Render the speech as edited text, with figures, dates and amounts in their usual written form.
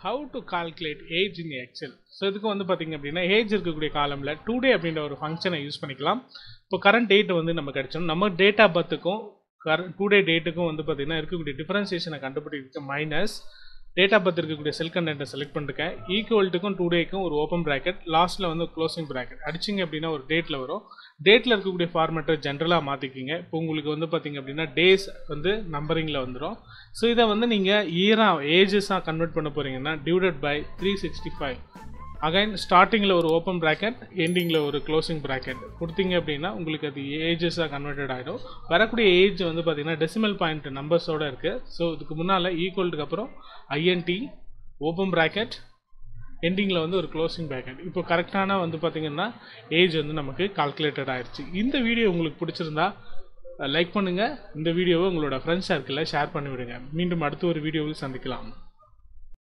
how to calculate age in Excel. So இதுக்கு வந்து பாத்தீங்க அப்படின்னா ஏஜ் இருக்கக்கூடிய காலம்ல டுடே அப்படின்ற ஒரு ஃபங்க்ஷனை யூஸ் பண்ணிக்கலாம். இப்போ கரண்ட் டேட் வந்து நம்ம கிடைச்சோம். நம்ம டேட் ஆஃப் பர்த்துக்கும் டுடே டேட்டுக்கும் வந்து பாத்தீங்கன்னா இருக்கக்கூடிய டிஃபரன்சியேஷனை கண்டுபிடிக்க மைனஸ் டேட் ஆஃப் பர்த் இருக்கக்கூடிய செல் கண்டென்ட்டை செலக்ட் பண்ணிருக்கேன். ஈக்குவல்ட்டுக்கும் டுடேக்கும் ஒரு ஓப்பன் பிராக்கெட், லாஸ்ட்ல வந்து க்ளோசிங் பிராக்கெட் அடிச்சிங்க அப்படின்னா ஒரு டேட்ல வரும். டேட்ல இருக்கக்கூடிய ஃபார்மேட்டை ஜென்ரலாக மாற்றிக்கிங்க. இப்போ உங்களுக்கு வந்து பார்த்தீங்க அப்படின்னா டேஸ் வந்து நம்பரிங்கில் வந்துடும். ஸோ இதை வந்து நீங்கள் ஏஜஸாக கன்வெர்ட் பண்ண போகிறீங்கன்னா டிவைடட் பை 365. அகைன் ஸ்டார்டிங்கில் ஒரு ஓப்பன் ப்ராக்கெட், எண்டிங்கில் ஒரு க்ளோசிங் ப்ராக்கெட் கொடுத்தீங்க அப்படின்னா உங்களுக்கு அது ஏஜஸாக கன்வெர்டட் ஆகிடும். வரக்கூடிய ஏஜ் வந்து பார்த்தீங்கன்னா டெசிமல் பாயிண்ட் நம்பர்ஸோடு இருக்குது. ஸோ இதுக்கு முன்னால் ஈக்குவல்ட்டுக்கு அப்புறம் ஐஎன்டி ஓப்பன் ப்ராக்கெட், எண்டிங்கில் வந்து ஒரு க்ளோசிங் ப்ராக்கெட். இப்போ கரெக்டான வந்து பார்த்தீங்கன்னா ஏஜ் வந்து நமக்கு கால்குலேட்டட் ஆயிடுச்சு. இந்த வீடியோ உங்களுக்கு பிடிச்சிருந்தா லைக் பண்ணுங்கள். இந்த வீடியோவை உங்களோட ஃப்ரெண்ட்ஸ் சர்க்கிளில் ஷேர் பண்ணிவிடுங்க. மீண்டும் அடுத்த ஒரு வீடியோவில் சந்திக்கலாம்.